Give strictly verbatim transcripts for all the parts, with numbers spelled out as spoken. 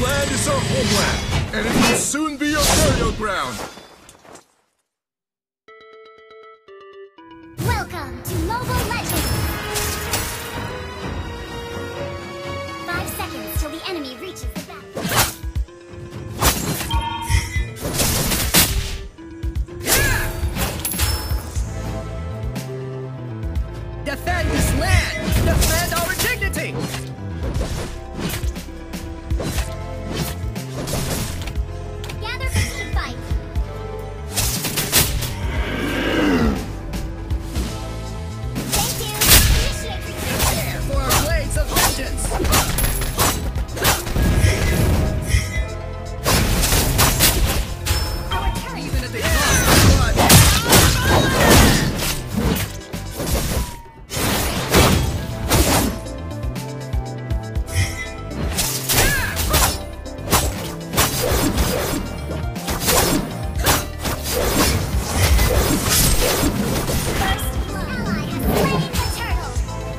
land is our homeland, and it will soon be your burial ground. Welcome to Mobile Legends! Five seconds till the enemy reaches the battlefield. Defend this land! Defend our dignity! Gather for team fight! Thank you! Initiate retreat! Prepare for our blades of vengeance! Our turret! Even at the cost of blood! First blood! Ally has slain the turtle!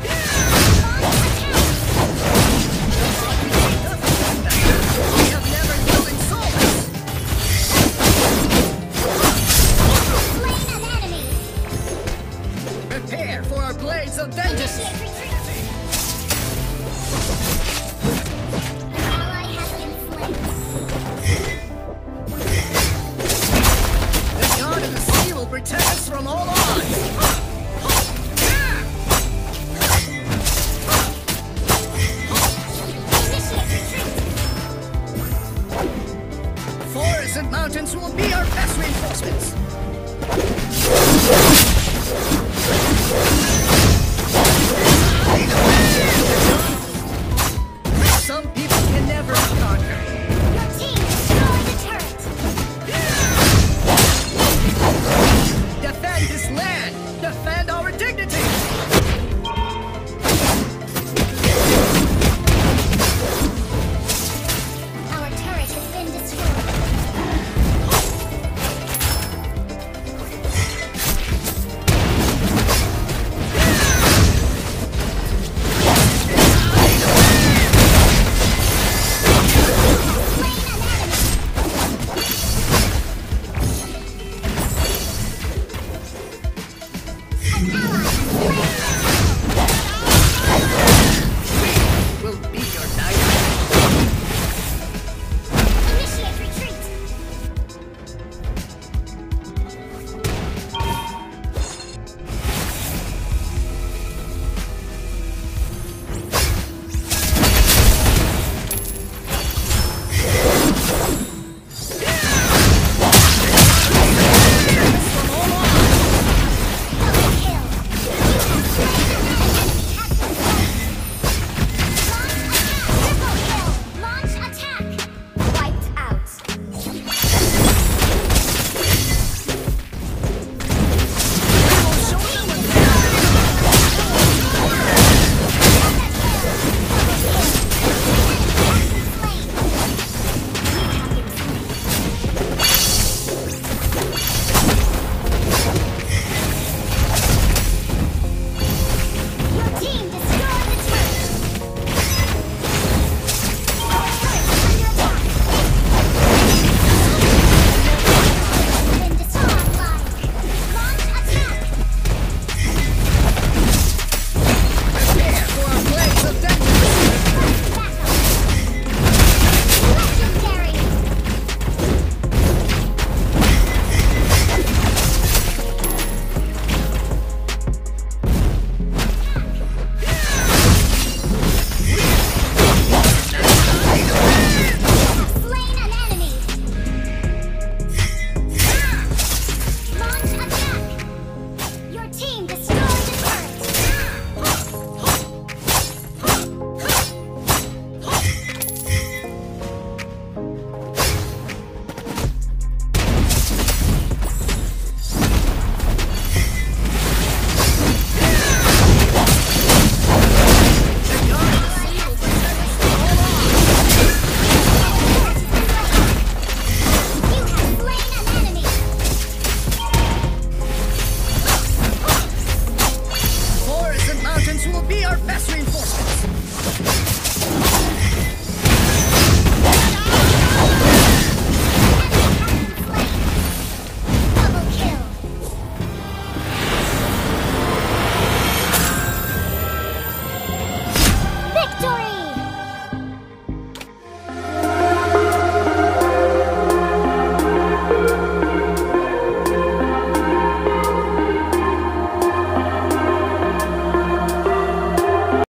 We have never known solace! Slain an enemy! Prepare for our blades of vengeance! Initiate retreat!